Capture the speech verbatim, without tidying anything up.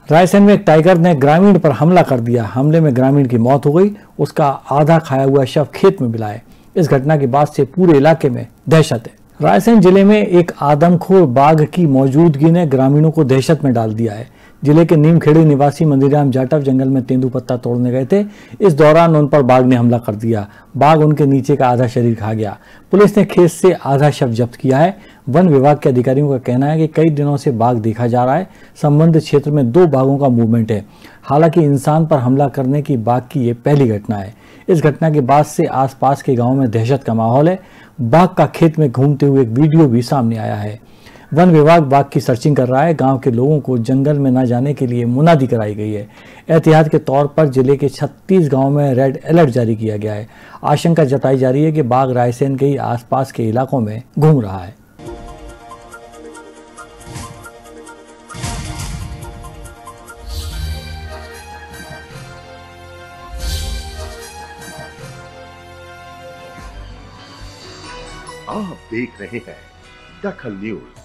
रायसेन में एक टाइगर ने ग्रामीण पर हमला कर दिया। हमले में ग्रामीण की मौत हो गई। उसका आधा खाया हुआ शव खेत में मिला है। इस घटना के बाद से पूरे इलाके में दहशत है। रायसेन जिले में एक आदमखोर बाघ की मौजूदगी ने ग्रामीणों को दहशत में डाल दिया है। जिले के नीमखेड़ी निवासी मंदिराम जाटव जंगल में तेंदुपत्ता तोड़ने गए थे। इस दौरान उन पर बाघ ने हमला कर दिया। बाघ उनके नीचे का आधा शरीर खा गया। पुलिस ने खेत से आधा शव जब्त किया है। वन विभाग के अधिकारियों का कहना है कि कई दिनों से बाघ देखा जा रहा है। संबंधित क्षेत्र में दो बाघों का मूवमेंट है। हालांकि इंसान पर हमला करने की बाघ की ये पहली घटना है। इस घटना के बाद से आसपास के गांव में दहशत का माहौल है। बाघ का खेत में घूमते हुए एक वीडियो भी सामने आया है। वन विभाग बाघ की सर्चिंग कर रहा है। गांव के लोगों को जंगल में न जाने के लिए मुनादी कराई गई है। एहतियात के तौर पर जिले के छत्तीस गांव में रेड अलर्ट जारी किया गया है। आशंका जताई जा रही है कि बाघ रायसेन के ही आसपास के इलाकों में घूम रहा है। आप देख रहे हैं दखल न्यूज।